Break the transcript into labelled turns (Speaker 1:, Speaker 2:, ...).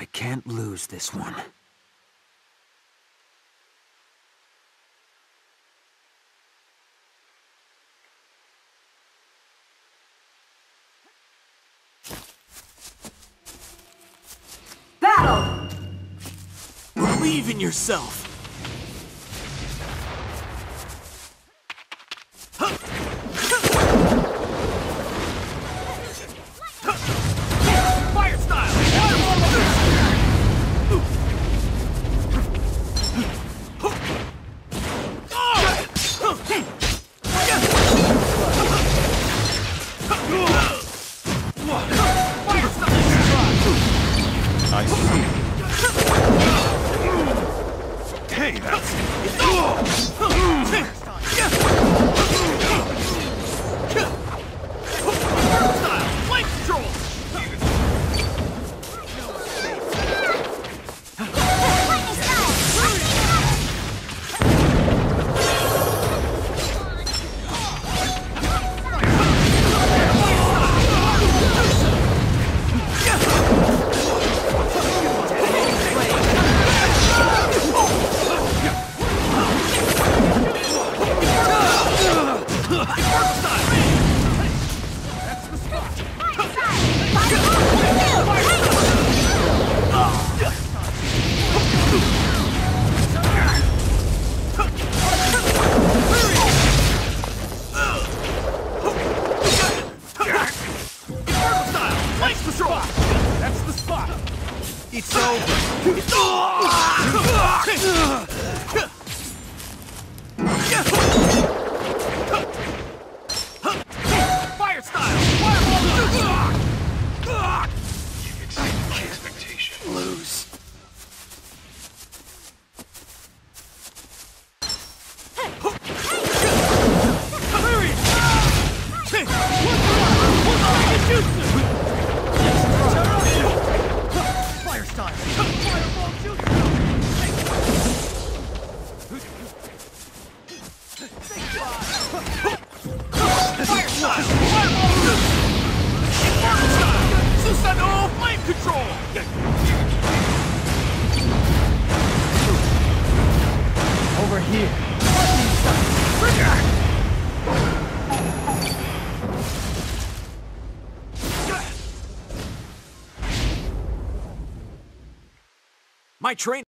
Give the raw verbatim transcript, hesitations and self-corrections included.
Speaker 1: I can't lose this one.
Speaker 2: Battle!
Speaker 3: Believe in yourself! Fire style!
Speaker 4: I see. Hey, that's...
Speaker 3: Light control! That's the spot!
Speaker 4: It's over!
Speaker 3: Fire style! Fireball!
Speaker 4: Exceed my expectation.
Speaker 3: Lose. Hurry! Fire style! Fireball jutsu! Fire style! Fireball jutsu! Inferno style! Susanoo flame control!
Speaker 1: Over here.
Speaker 3: My train